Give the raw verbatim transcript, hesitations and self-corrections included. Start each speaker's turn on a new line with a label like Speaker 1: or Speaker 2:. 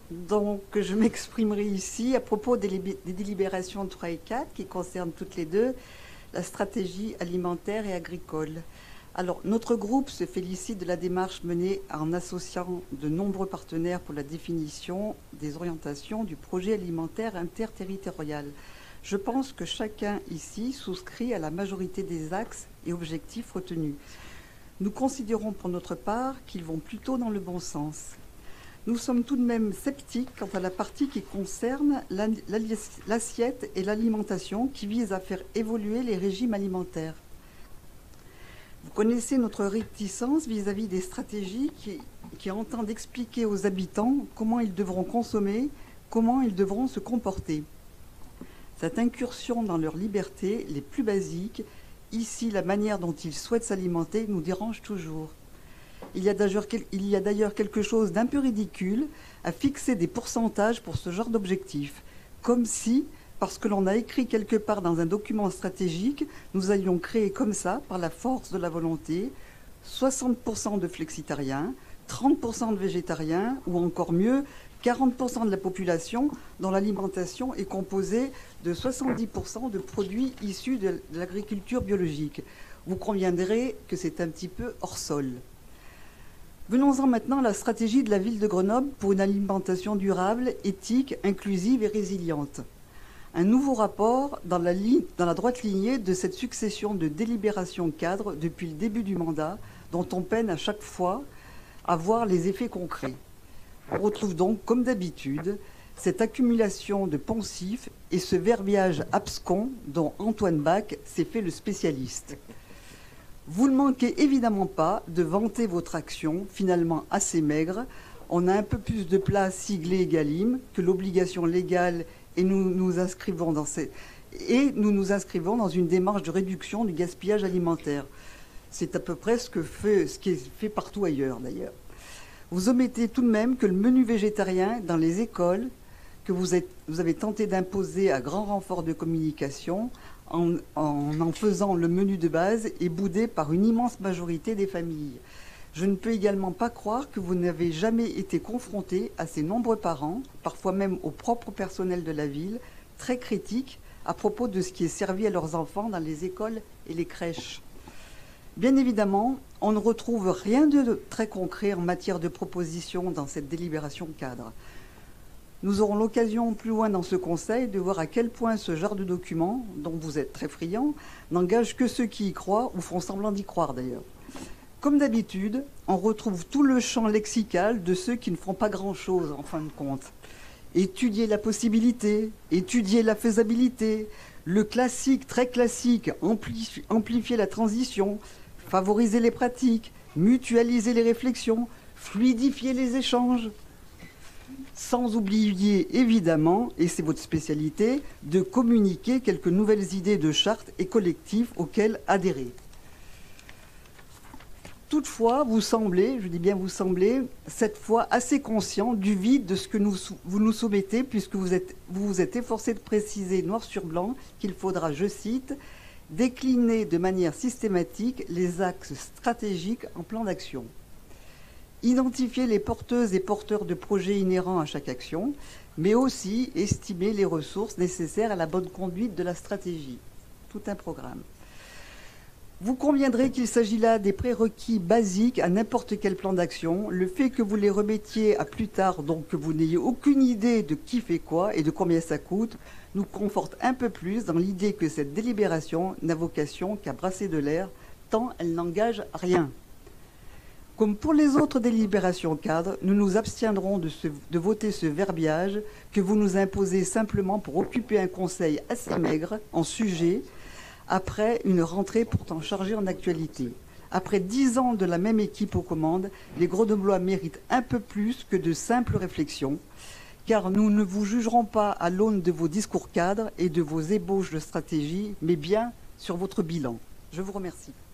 Speaker 1: Donc, je m'exprimerai ici à propos des, des délibérations trois et quatre qui concernent toutes les deux la stratégie alimentaire et agricole. Alors, notre groupe se félicite de la démarche menée en associant de nombreux partenaires pour la définition des orientations du projet alimentaire interterritorial. Je pense que chacun ici souscrit à la majorité des axes et objectifs retenus. Nous considérons pour notre part qu'ils vont plutôt dans le bon sens. Nous sommes tout de même sceptiques quant à la partie qui concerne l'assiette et l'alimentation qui vise à faire évoluer les régimes alimentaires. Vous connaissez notre réticence vis-à-vis des stratégies qui, qui entendent expliquer aux habitants comment ils devront consommer, comment ils devront se comporter. Cette incursion dans leurs libertés les plus basiques, ici la manière dont ils souhaitent s'alimenter, nous dérange toujours. Il y a d'ailleurs quelque chose d'un peu ridicule à fixer des pourcentages pour ce genre d'objectif, comme si, parce que l'on a écrit quelque part dans un document stratégique, nous allions créer comme ça, par la force de la volonté, soixante pour cent de flexitariens, trente pour cent de végétariens, ou encore mieux, quarante pour cent de la population dont l'alimentation est composée de soixante-dix pour cent de produits issus de l'agriculture biologique. Vous conviendrez que c'est un petit peu hors sol. Venons-en maintenant à la stratégie de la ville de Grenoble pour une alimentation durable, éthique, inclusive et résiliente. Un nouveau rapport dans la, ligne, dans la droite lignée de cette succession de délibérations cadres depuis le début du mandat, dont on peine à chaque fois à voir les effets concrets. On retrouve donc, comme d'habitude, cette accumulation de poncifs et ce verbiage abscon dont Antoine Bach s'est fait le spécialiste. Vous ne manquez évidemment pas de vanter votre action, finalement assez maigre. On a un peu plus de place siglée Egalim que l'obligation légale et nous nous inscrivons dans ces... et nous nous inscrivons dans une démarche de réduction du gaspillage alimentaire. C'est à peu près ce, que fait, ce qui est fait partout ailleurs d'ailleurs. Vous omettez tout de même que le menu végétarien dans les écoles, que vous, êtes, vous avez tenté d'imposer à grand renfort de communication, en, en en faisant le menu de base, est boudé par une immense majorité des familles. Je ne peux également pas croire que vous n'avez jamais été confronté à ces nombreux parents, parfois même au propre personnel de la ville, très critiques à propos de ce qui est servi à leurs enfants dans les écoles et les crèches. Bien évidemment, on ne retrouve rien de très concret en matière de propositions dans cette délibération cadre. Nous aurons l'occasion plus loin dans ce conseil de voir à quel point ce genre de document, dont vous êtes très friands, n'engage que ceux qui y croient ou font semblant d'y croire d'ailleurs. Comme d'habitude, on retrouve tout le champ lexical de ceux qui ne font pas grand-chose en fin de compte. Étudier la possibilité, étudier la faisabilité, le classique, très classique, ampli- amplifier la transition, favoriser les pratiques, mutualiser les réflexions, fluidifier les échanges. Sans oublier évidemment, et c'est votre spécialité, de communiquer quelques nouvelles idées de charte et collectifs auxquels adhérer. Toutefois, vous semblez, je dis bien vous semblez, cette fois assez conscient du vide de ce que nous, vous nous soumettez, puisque vous êtes, vous vous êtes efforcé de préciser noir sur blanc qu'il faudra, je cite, décliner de manière systématique les axes stratégiques en plan d'action. Identifier les porteuses et porteurs de projets inhérents à chaque action, mais aussi estimer les ressources nécessaires à la bonne conduite de la stratégie. Tout un programme. Vous conviendrez qu'il s'agit là des prérequis basiques à n'importe quel plan d'action. Le fait que vous les remettiez à plus tard, donc que vous n'ayez aucune idée de qui fait quoi et de combien ça coûte, nous conforte un peu plus dans l'idée que cette délibération n'a vocation qu'à brasser de l'air, tant elle n'engage rien. Comme pour les autres délibérations cadres, nous nous abstiendrons de, ce, de voter ce verbiage que vous nous imposez simplement pour occuper un conseil assez maigre en sujet, après une rentrée pourtant chargée en actualité. Après dix ans de la même équipe aux commandes, les Grenoblois méritent un peu plus que de simples réflexions, car nous ne vous jugerons pas à l'aune de vos discours cadres et de vos ébauches de stratégie, mais bien sur votre bilan. Je vous remercie.